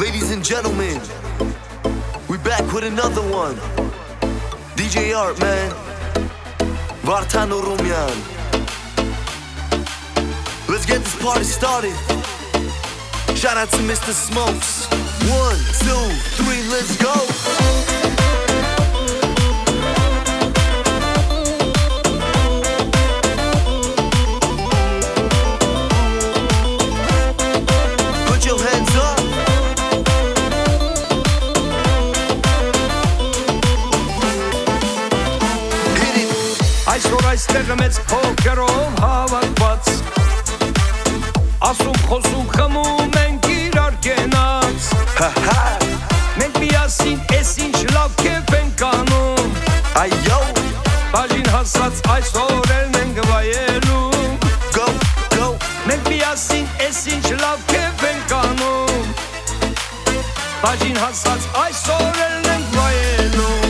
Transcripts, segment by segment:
Ladies and gentlemen, we back with another one. DJ Art, man. Vartan Oromyan. Let's get this party started. Shout out to Mr. Smokes. 1, 2, 3, let's go. Այսօր այստեղ մեծ փոքերով հավաքված ասում խոսում խմում ենք իրար կենաց մենք միասին ես ինչ լավ կեփ ենք անում այո բաժին հասած այսօր ենք վայելում Go, go մենք միասին ես ինչ լավ կեփ ենք անում բաժին հասած այսօր ենք վայելում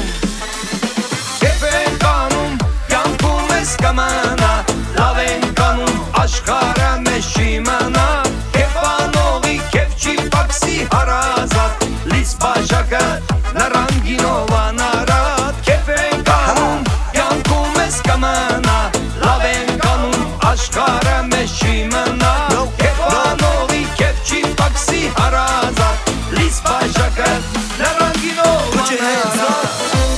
Կամանա, լավ ենք անում, աշխարհը մեզ չիմանա Կեփանողի կեփ չի պակսի հարազատ Լից բաժակը նրան գինով անարատ Կեփ ենք անում, կյանքում մեզ կամանա Լավ ենք անում, աշխարհը մեզ չիմանա Կեփանողի կեփ չի պակսի հարազատ Լից բաժակը նրան գինով անարատ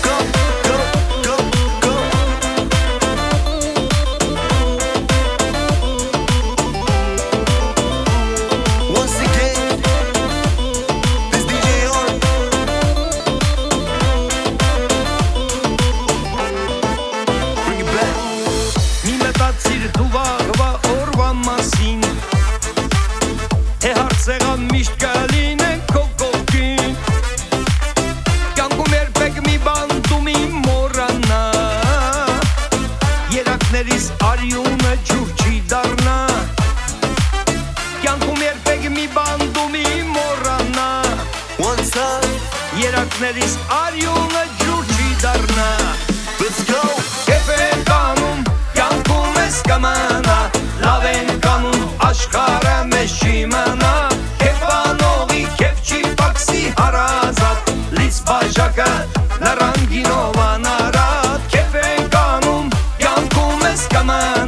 Սեղան միշտ կլին են քո կողքին Կյանքում երբեք մի բան դու մի մոռանա Երակներիս արյունը ջուր չի դառնա Կյանքում երբեք մի բան դու մի մոռանա Երակներիս արյունը ջուր չի դառնա Let's go Կեփ ենք անում, կյանքում ես կմանա Լավ ենք անում, աշխարհը մեզ չիմանա Բաժակը նրան գինով անարատ Կեփ ենք անում, կյանքում ես կամանա